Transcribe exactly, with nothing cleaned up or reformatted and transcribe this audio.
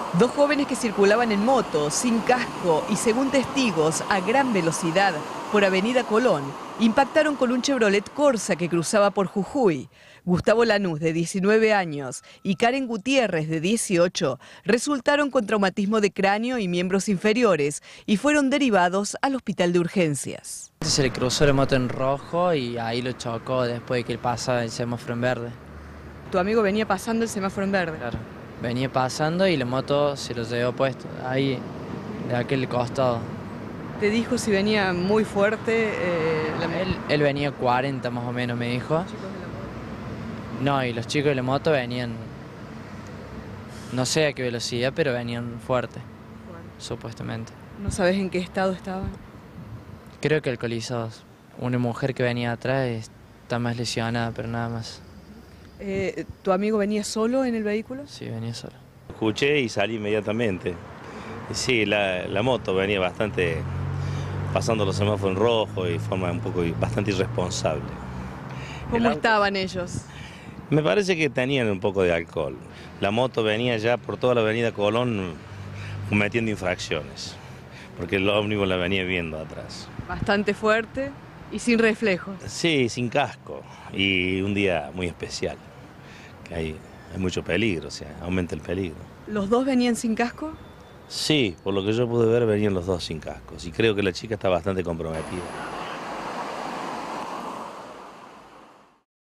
Dos jóvenes que circulaban en moto, sin casco y, según testigos, a gran velocidad por Avenida Colón, impactaron con un Chevrolet Corsa que cruzaba por Jujuy. Gustavo Lanús, de diecinueve años, y Karen Gutiérrez, de dieciocho, resultaron con traumatismo de cráneo y miembros inferiores y fueron derivados al hospital de urgencias. Se le cruzó la moto en rojo y ahí lo chocó después de que él pasa el semáforo en verde. Tu amigo venía pasando el semáforo en verde. Claro, venía pasando y la moto se lo llevó puesto, ahí, de aquel costado. ¿Te dijo si venía muy fuerte? Eh, la... él, él venía cuarenta más o menos, me dijo. No, y los chicos de la moto venían, no sé a qué velocidad, pero venían fuerte, fuerte. Supuestamente. ¿No sabes en qué estado estaban? Creo que alcoholizados. Una mujer que venía atrás está más lesionada, pero nada más. Eh, ¿Tu amigo venía solo en el vehículo? Sí, venía solo. Escuché y salí inmediatamente. Sí, la, la moto venía bastante pasando los semáforos en rojo y de forma un poco bastante irresponsable. ¿Cómo estaban ellos? Me parece que tenían un poco de alcohol. La moto venía ya por toda la avenida Colón cometiendo infracciones, porque el ómnibus la venía viendo atrás. Bastante fuerte y sin reflejos. Sí, sin casco, y un día muy especial, que hay, hay mucho peligro, o sea, aumenta el peligro. ¿Los dos venían sin casco? Sí, por lo que yo pude ver venían los dos sin cascos, y creo que la chica está bastante comprometida.